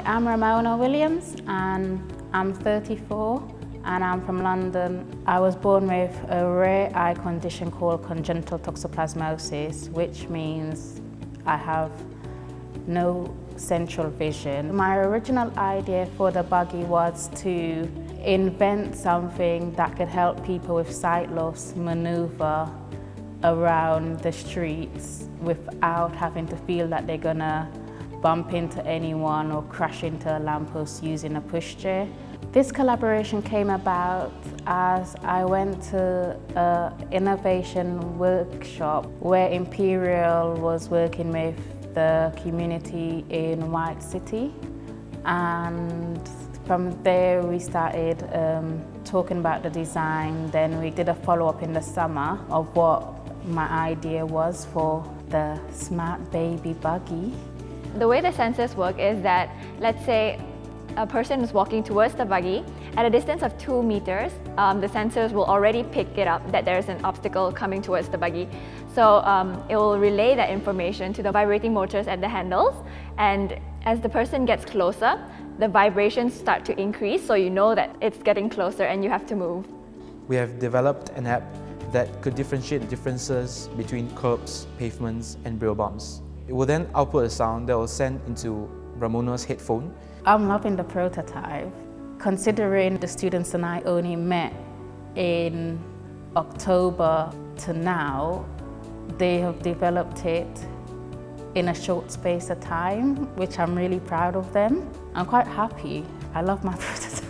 I'm Ramona Williams and I'm 34 and I'm from London. I was born with a rare eye condition called congenital toxoplasmosis, which means I have no central vision. My original idea for the buggy was to invent something that could help people with sight loss maneuver around the streets without having to feel that they're gonna bump into anyone or crash into a lamppost using a pushchair. This collaboration came about as I went to an innovation workshop where Imperial was working with the community in White City, and from there we started talking about the design. Then we did a follow-up in the summer of what my idea was for the smart baby buggy. The way the sensors work is that, let's say a person is walking towards the buggy, at a distance of 2 meters, the sensors will already pick it up that there's an obstacle coming towards the buggy. So it will relay that information to the vibrating motors at the handles, and as the person gets closer, the vibrations start to increase, so you know that it's getting closer and you have to move. We have developed an app that could differentiate the differences between curbs, pavements and braille bumps. It will then output a sound that will send into Ramona's headphone. I'm loving the prototype. Considering the students and I only met in October to now, they have developed it in a short space of time, which I'm really proud of them. I'm quite happy. I love my prototype.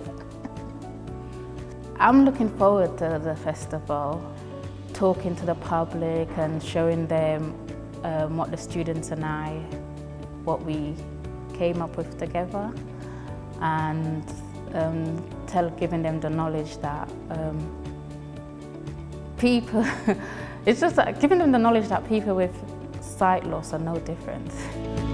I'm looking forward to the festival, talking to the public and showing them what the students and I, what we came up with together, and giving them the knowledge that it's just giving them the knowledge that people with sight loss are no different.